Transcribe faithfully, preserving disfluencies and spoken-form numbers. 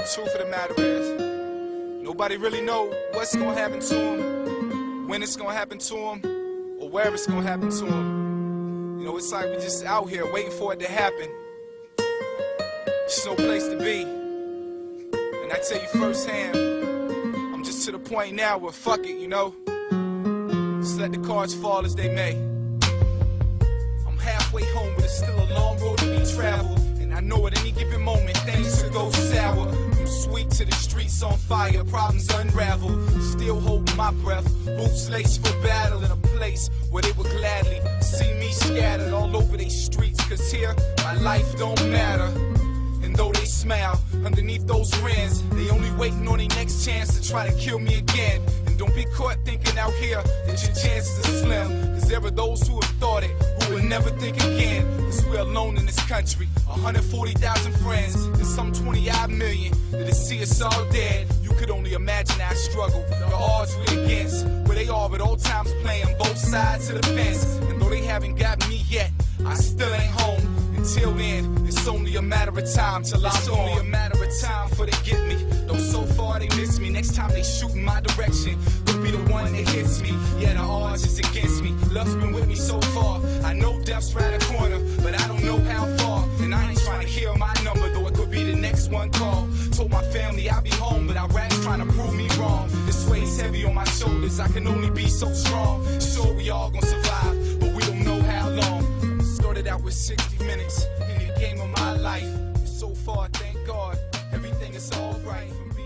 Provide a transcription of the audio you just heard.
truth of the matter is, nobody really know what's gonna happen to him, when it's gonna happen to him, or where it's gonna happen to him. You know, it's like we're just out here waiting for it to happen. There's no place to be. And I tell you firsthand, I'm just to the point now where fuck it, you know? Just let the cards fall as they may. I'm halfway home, but it's still a long road to be traveled. And I know at any given moment things could go sour. From sweet to the streets on fire, problems unravel. Still holding my breath, boots laced for battle in a place where they would gladly see me scattered all over they streets. Cause here, my life don't matter. And though they smile underneath those grins, they only waiting on their next chance to try to kill me again. And don't be caught thinking out here that your chances are slim. Cause there are those who have thought it, who will never think again. Cause we're alone in this country, one hundred forty thousand friends, and some twenty odd million that see us all dead. You could only imagine our struggle, the odds we're against, where they are at all times playing both sides of the fence. And though they haven't got me yet, I still ain't home. Until then, it's only a matter of time till I'm It's only a matter of time before they get me. Though so far they miss me, next time they shoot in my direction could be the one that hits me. Yeah, the odds is against me. Love's been with me so far. I know death's right a corner, but I don't know how far. And I ain't trying to hear my number, though it could be the next one call. Told my family I'll be home, but I rats trying to prove me wrong. This weight's heavy on my shoulders, I can only be so strong. Sure, we all gonna survive, but we don't know how long. Started out with sixty minutes in the game of my life. So far, thank God, everything is alright.